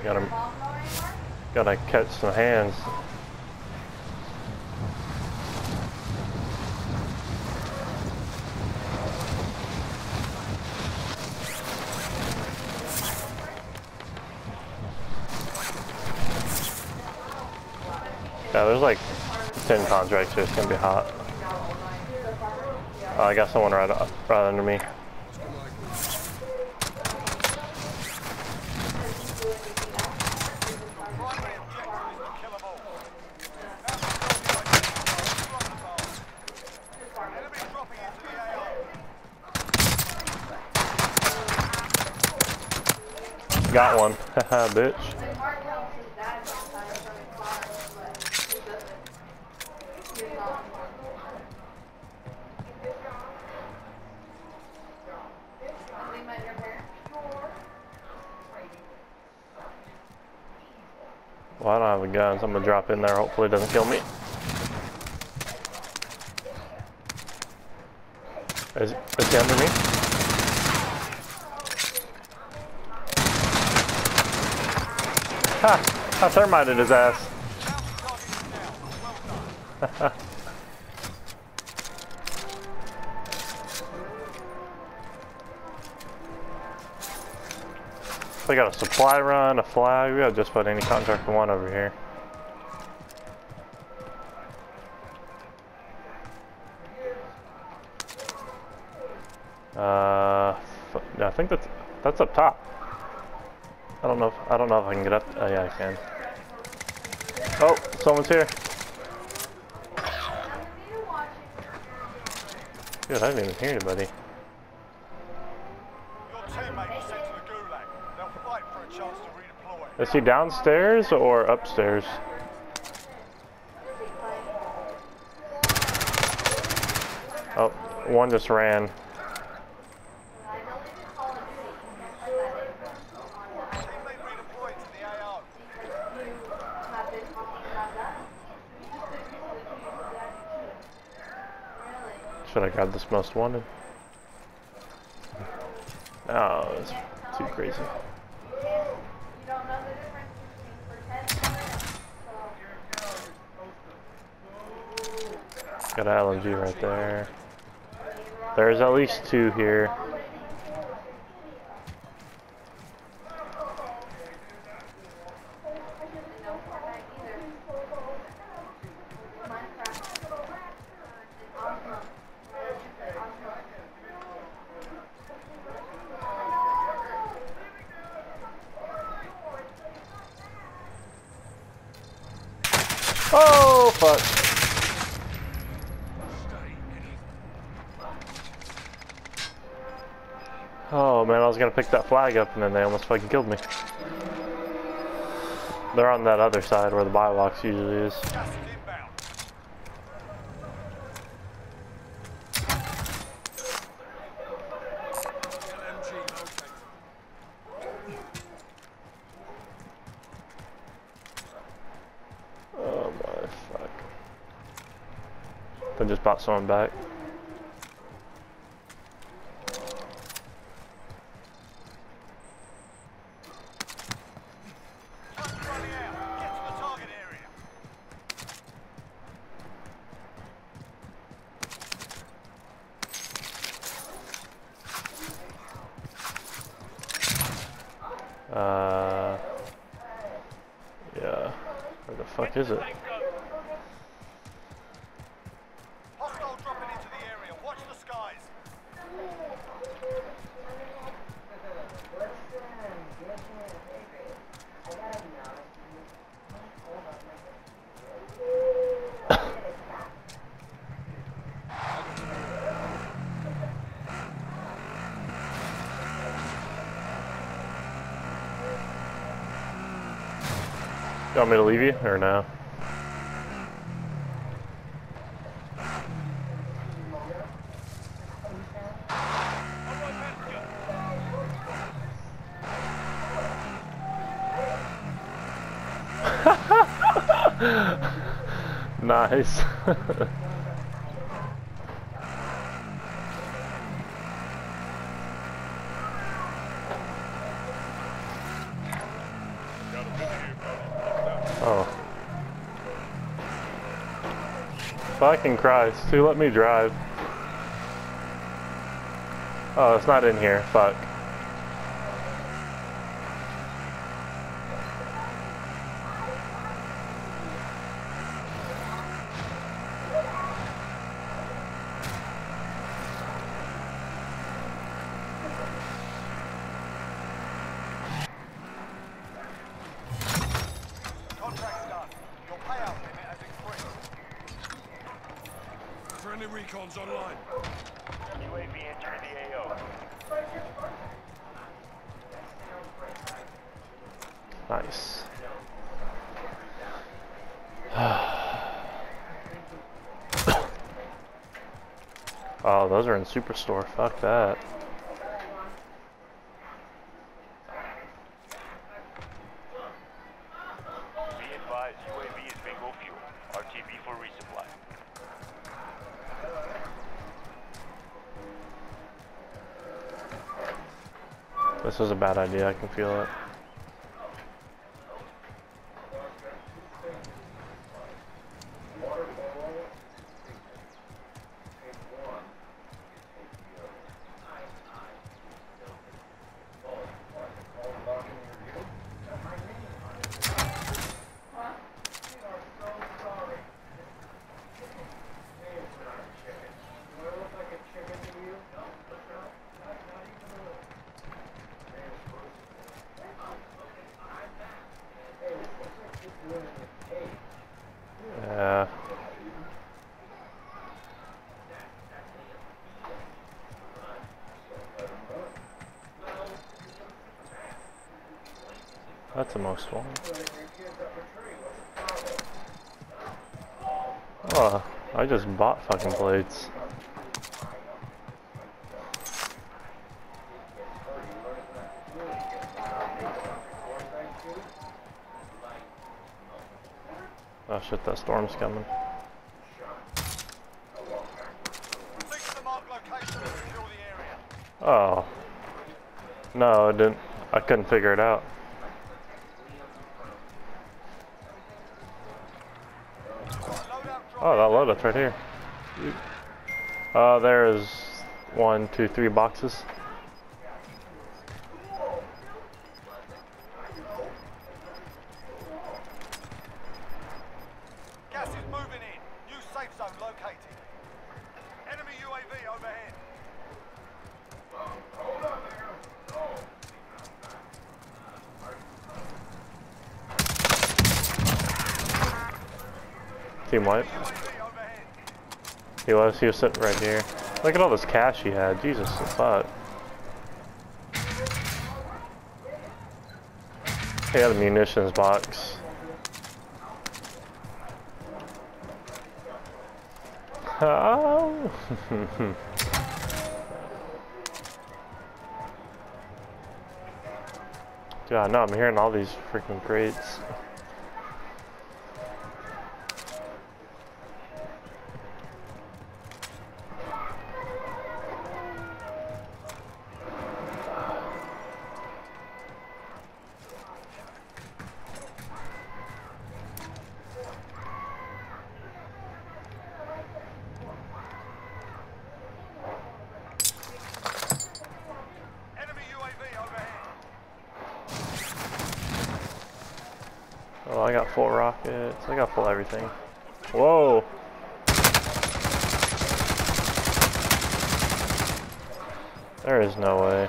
Gotta, gotta catch some hands. Yeah, there's like 10 contracts here. It's gonna be hot. I got someone right under me. Got one. Haha, bitch. Well, I don't have a gun, so I'm gonna drop in there. Hopefully it doesn't kill me. Is he under me? Ha! I thermited his ass. We got a supply run, a flag. We got just about any contractor one over here. I think that's up top. I don't know if I can get up. Oh yeah, I can. Oh, someone's here. Dude, I didn't even hear anybody. Is he downstairs or upstairs? Oh, one just ran. Should I grab this most wanted? Oh, it's too crazy. Got an LMG right there. There's at least two here. Oh, fuck. Oh man, I was gonna pick that flag up and then they almost fucking killed me. They're on that other side where the buy box usually is. Oh my fuck. They just bought someone back. Yeah. Where the fuck is it? Hostile dropping into the area. Watch the skies. You want me to leave you or no? Nice. Oh. Fucking Christ, who let me drive? Oh, it's not in here. Fuck. Contract's done. Your payout limit has increased. Friendly recon's online. UAV entering the AO. Nice. Oh, those are in Superstore. Fuck that. Be advised, UAV is bingo fuel. RTB for resupply. This is a bad idea. I can feel it. Yeah. That's the most fun. Oh, I just bought fucking plates. Oh shit, that storm's coming. Fix the marked location and secure the area. Oh. No, it didn't. I couldn't figure it out. Loadout drop. Oh, that loadout's right here. There is 1, 2, 3 boxes. Gas is moving in. New safe zone located. Enemy UAV overhead. Team wipe. UAV overhead. He was sitting right here. Look at all this cash he had. Jesus, fuck. He had a munitions box. Oh. God, no, I'm hearing all these freaking crates. Enemy UAV overhead. Oh, I got full rockets. I got full everything. Whoa. There is no way.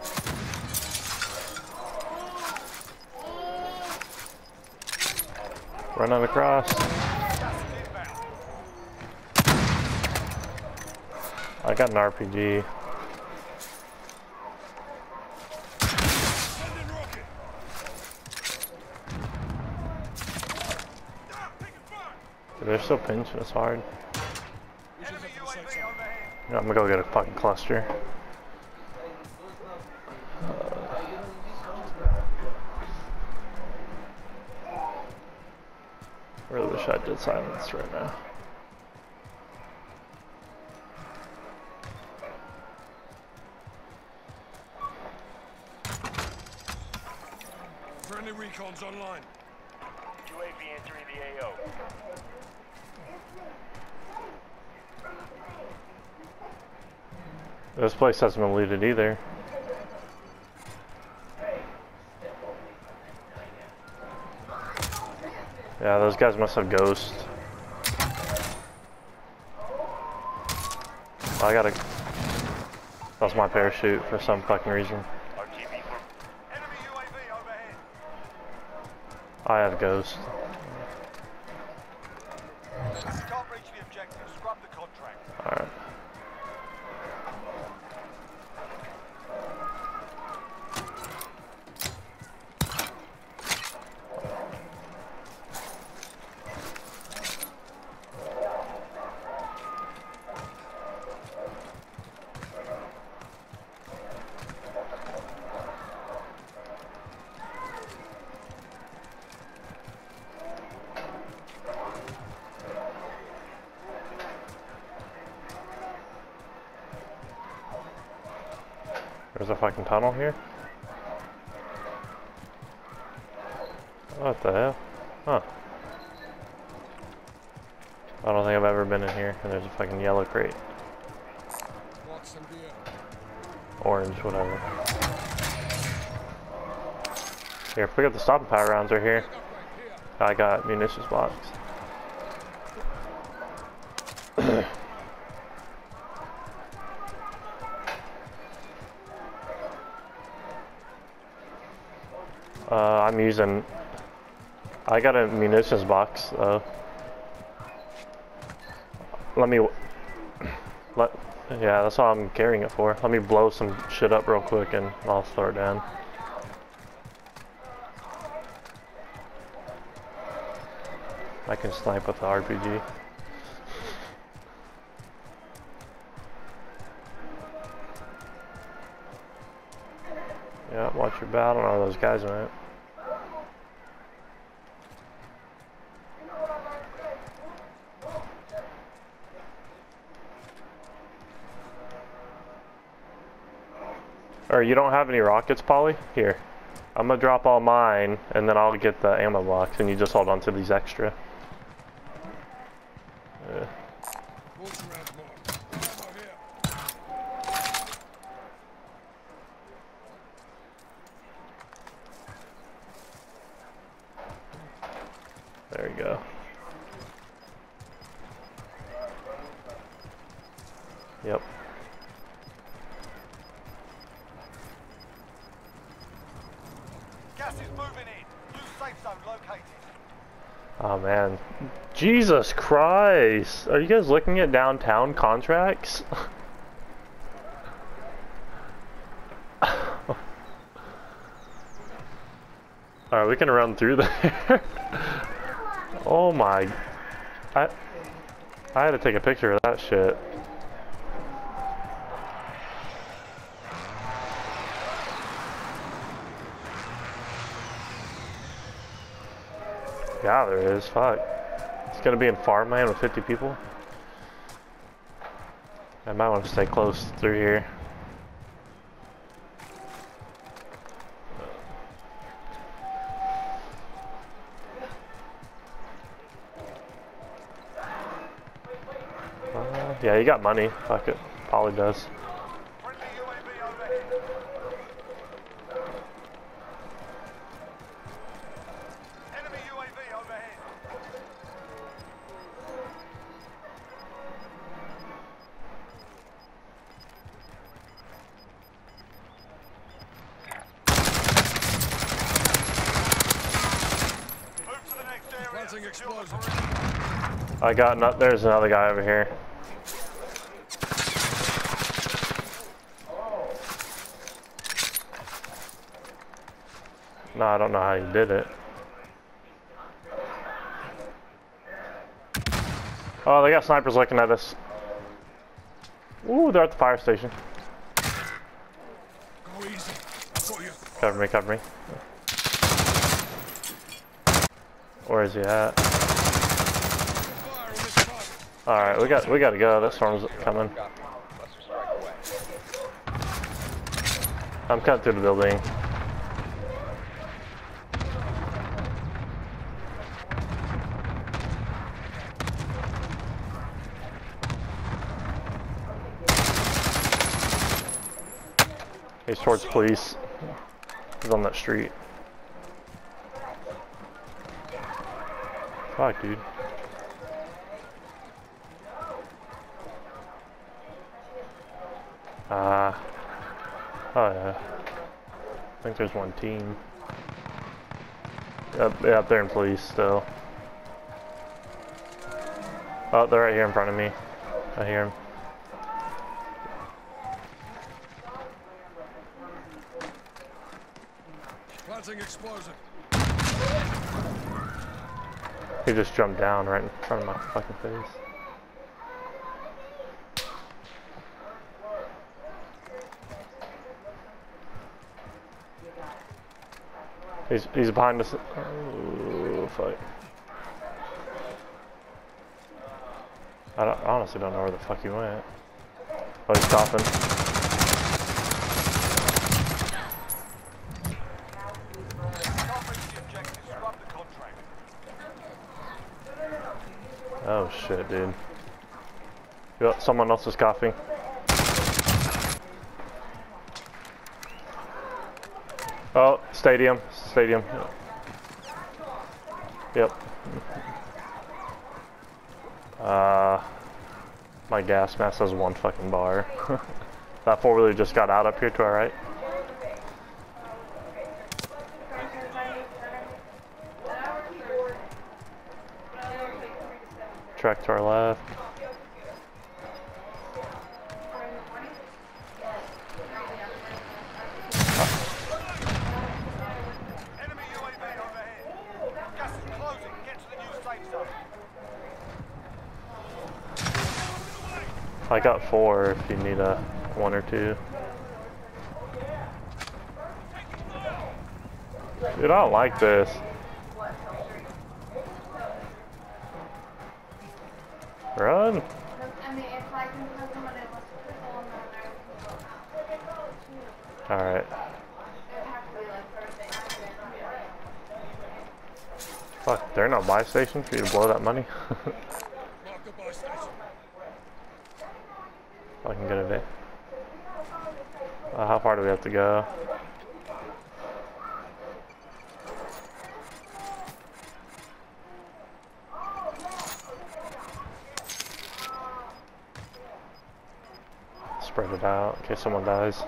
Run on across. Gas is inbound. I got an RPG. Sending rocket. Dude, they're still pinching us hard. Enemy UAV overhead. Yeah, I'm gonna go get a fucking cluster. Really wish I did silence right now. Friendly recon's Recon's online. UAV entering the AO. This place hasn't been looted either. Yeah, those guys must have ghosts. I gotta... That's my parachute for some fucking reason. RTV for... Enemy UAV overhead. I have ghosts. Can't reach the objective. Scrub the contract. Alright. There's a fucking tunnel here? What the hell? Huh. I don't think I've ever been in here, and there's a fucking yellow crate. Want some beer? Orange, whatever. Here, pick up the stopping power rounds right here. I got munitions box. I'm using... I got a munitions box, though. Let me... Yeah, that's all I'm carrying it for. Let me blow some shit up real quick and I'll throw it down. I can snipe with the RPG. Yeah, watch your back. I don't know where those guys went. Or you don't have any rockets, Polly? Here. I'm gonna drop all mine, and then I'll get the ammo box, and you just hold on to these extra. Yeah. Mortar rounds more. Ammo here. There you go. Yep. Gas is moving in. New safe zone located. Oh man. Jesus Christ! Are you guys looking at downtown contracts? Alright, we can run through there. Oh my... I had to take a picture of that shit. Yeah, there is. Fuck. It's gonna be in farmland with 50 people. I might want to stay close through here. Yeah, you got money. Fuck it. Probably does. Friendly UAV overhead. Enemy UAV overhead. Move to the next area. Planting Secure the explosives. perimeter. I got not. There's another guy over here. No, I don't know how you did it. Oh, they got snipers looking at us. Ooh, they're at the fire station. Go easy. Got you. Cover me, cover me. Where is he at? Fire on this target. Alright, we gotta go. That storm's coming. I'm cutting through the building. He's towards police. He's on that street. Fuck, dude. Oh yeah. I think there's one team. Yep, they're in police still. Oh, they're right here in front of me. I hear him. Planting explosive. He just jumped down right in front of my fucking face. He's behind us. Oh, fuck. I honestly don't know where the fuck he went. Oh, he's stopping. Can't reach the objective. Scrub the contract. Oh shit, dude. Yo, someone else is coughing. Oh, stadium. Yep. My gas mask has one fucking bar. That four-wheeler just got out up here to our right. Track to our left. Enemy UAV overhead. Gas is closing. Get to the new safe zone. I got 4 if you need a 1 or 2. Dude, I don't like this. Run! Alright. Fuck, there ain't no buy station for you to blow that money? Mark the buy station. I can get it in. How far do we have to go? Spread it out in case someone dies.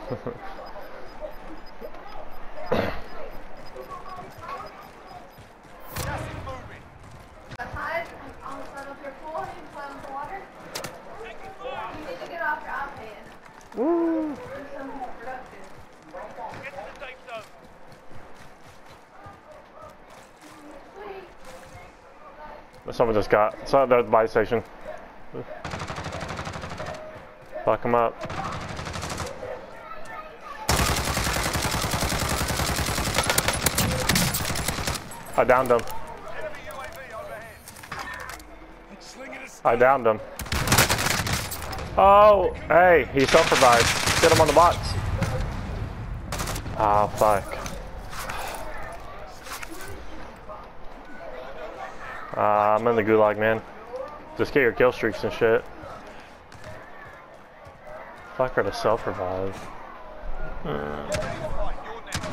Gas is moving. Woo! Get to the safe zone. Someone just got. So there's the buy station. Fuck him up. I downed him. Enemy UAV overhead. Slinging a I downed him. Oh, hey, he self-revived. Get him on the box. Oh, fuck. I'm in the gulag, man. Just get your kill streaks and shit. Fuck her to self-revive. Right, you're next.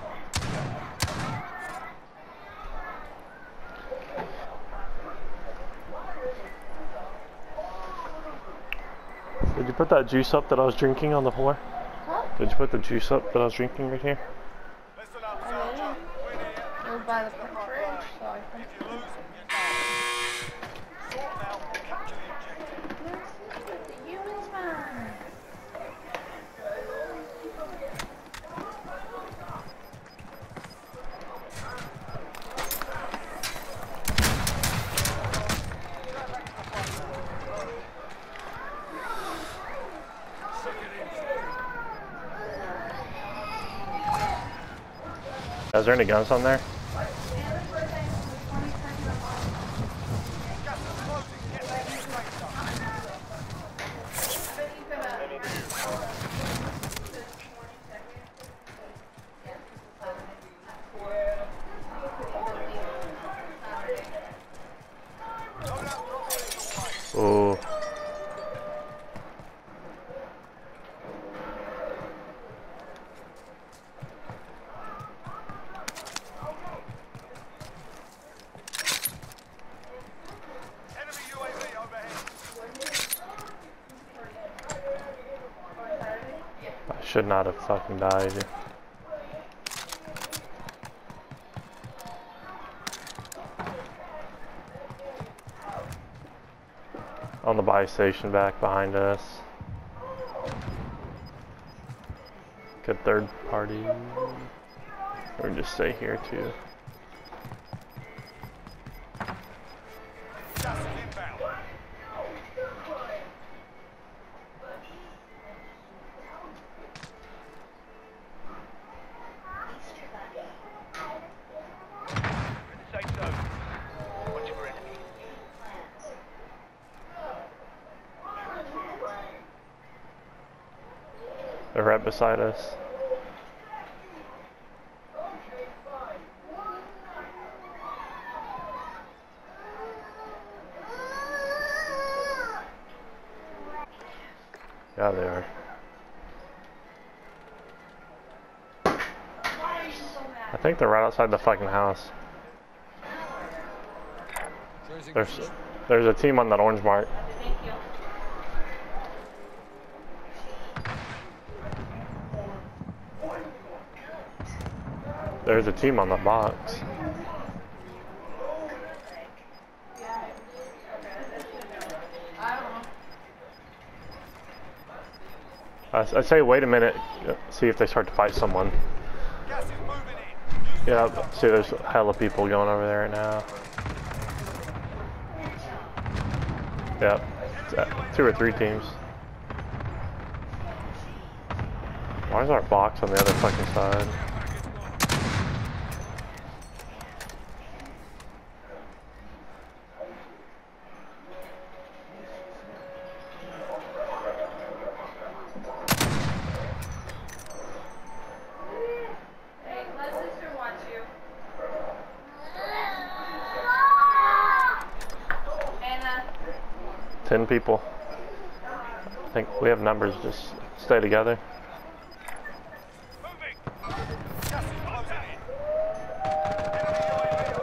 Did you put that juice up that I was drinking on the floor? Huh? Did you put the juice up that I was drinking right here? Listen up, soldier. Win here. Go by the fridge, so I think. If you lose, you're done. Sort them out and capture the objective. The humans, man. Is there any guns on there? Gas is closing. Get to the new safe zone. Oh. should not have fucking died. On the buy station back behind us. Good third party. Or just stay here too. Gas is inbound. We're in the safe zone. Watch for enemy. They're right beside us. Yeah, they are. I think they're right outside the fucking house. Tracing There's a team on that orange mark. There's a team on the box. I'd say wait a minute, see if they start to fight someone. Gas is moving in. New Yeah, safe zone. see there's hella people going over there right now. Yep, it's 2 or 3 teams. Why is our box on the other fucking side? Hey, let sister watch you. Anna. 10 people. I think we have numbers, just stay together. Moving. Gas is closing in. Enemy UAV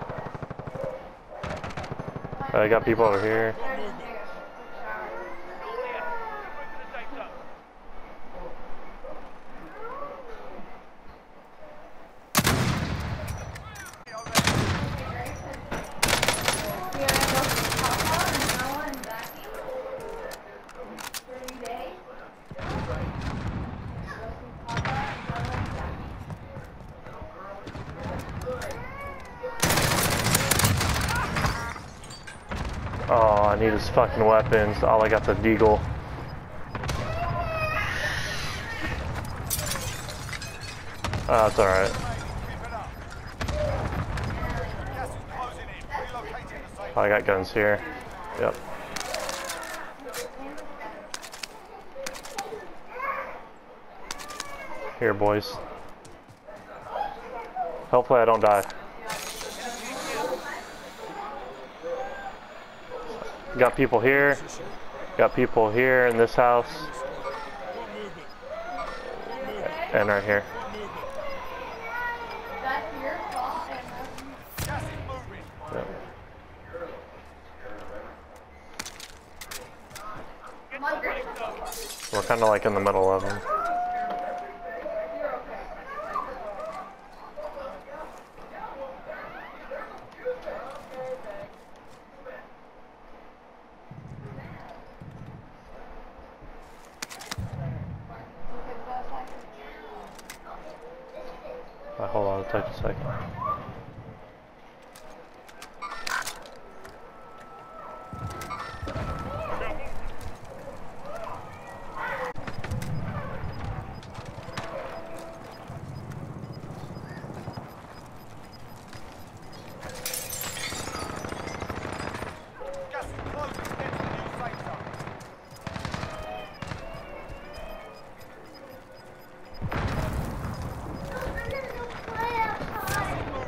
overhead. I got people over here. Move to the safe zone. We are able to pop out and Noah and Becky. 30 days. Papa and Noah and Becky. Oh, I need his fucking weapons. All I got's a deagle. Oh, it's alright. Keep it up. Gas is closing in. Relocating the safe I got guns here. Yep. Here, boys. Hopefully I don't die. Got people here. Got people here in this house. One movement. And right here. That's your fault, Anna. Gas is moving. Yep. Come on, Grace. We're kind of like in the middle of them. You're okay. Hold on, it'll take a second. Gas is closing. Get to the new safe zone. Gas is moving.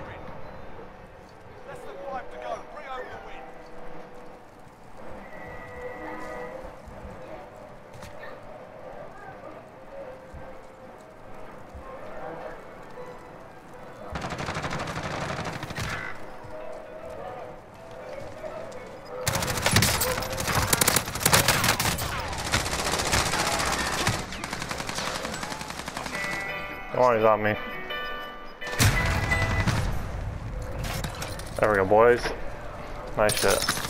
Oh, he's on me. There we go, boys. Nice shit.